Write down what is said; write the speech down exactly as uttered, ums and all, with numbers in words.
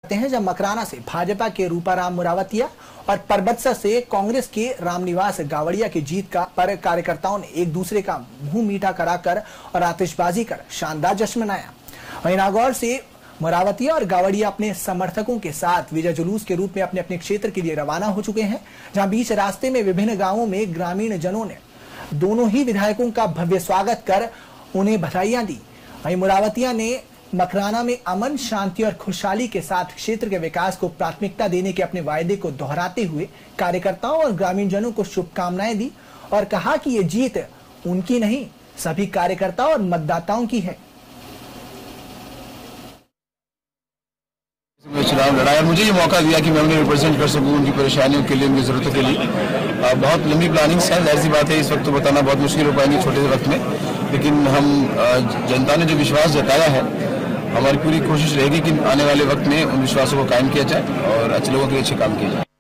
हैं जब मकराना से भाजपा के रूपाराम मुरावतिया और परबत्सा से कांग्रेस के रामनिवास गावड़िया की जीत का पर कार्यकर्ताओं ने एक दूसरे का मुंह मीठा कराकर और आतिशबाजी कर शानदार जश्न मनाया। वहीं नागौर से मुरावतिया और गावड़िया अपने समर्थकों के साथ विजय जुलूस के रूप में अपने अपने क्षेत्र के लिए रवाना हो चुके हैं, जहां बीच रास्ते में विभिन्न गांवों में ग्रामीण जनों ने दोनों ही विधायकों का भव्य स्वागत कर उन्हें बधाइयां दी। वहीं मुरावतिया ने मकराना में अमन, शांति और खुशहाली के साथ क्षेत्र के विकास को प्राथमिकता देने के अपने वायदे को दोहराते हुए कार्यकर्ताओं और ग्रामीण जनों को शुभकामनाएं दी और कहा कि ये जीत उनकी नहीं, सभी कार्यकर्ताओं और मतदाताओं की है। चुनाव लड़ा और मुझे ये मौका दिया कि मैं उन्हें रिप्रेजेंट कर सकूं, उनकी परेशानियों के लिए, उनकी जरूरतों के लिए। बहुत लंबी प्लानिंग्स है, जाहिर सी बात है इस वक्त तो बताना बहुत मुश्किल हो पाएंगे छोटे से वक्त में, लेकिन हम जनता ने जो विश्वास जताया है, हमारी पूरी कोशिश रहेगी कि आने वाले वक्त में उन विश्वासों को कायम किया जाए और अच्छे लोगों के लिए अच्छे काम किए जाए।